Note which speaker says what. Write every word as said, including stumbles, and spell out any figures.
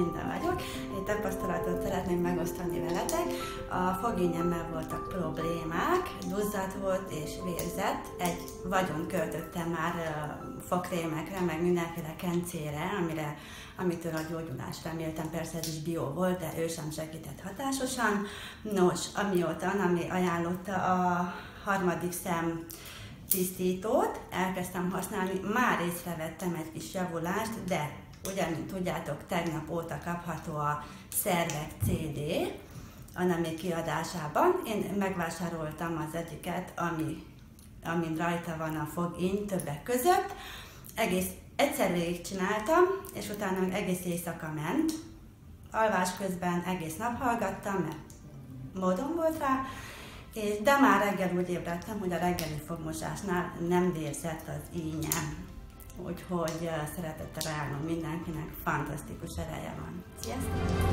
Speaker 1: Linda vagyok. Egy tapasztalatot szeretném megosztani veletek. A fogényemmel voltak problémák, duzzadt volt és vérzett. Egy vagyon költöttem már fogkrémekre, meg mindenféle kencére, amire, amitől a gyógyulást reméltem. Persze ez is bio volt, de ő sem segített hatásosan. Nos, amióta Anami ajánlotta a harmadik szem tisztítót, elkezdtem használni, már észrevettem egy kis javulást, de ugye, mint tudjátok, tegnap óta kapható a Szervek cé dé Anami kiadásában. Én megvásároltam az egyiket, ami, amin rajta van a fogíny többek között. Egész egyszer végig csináltam, és utána egész éjszaka ment. Alvás közben egész nap hallgattam, mert módon volt rá, és de már reggel úgy ébredtem, hogy a reggeli fogmosásnál nem vérzett az ínyem. Úgyhogy szeretettel ajánlom mindenkinek, fantasztikus ereje van. Sziasztok!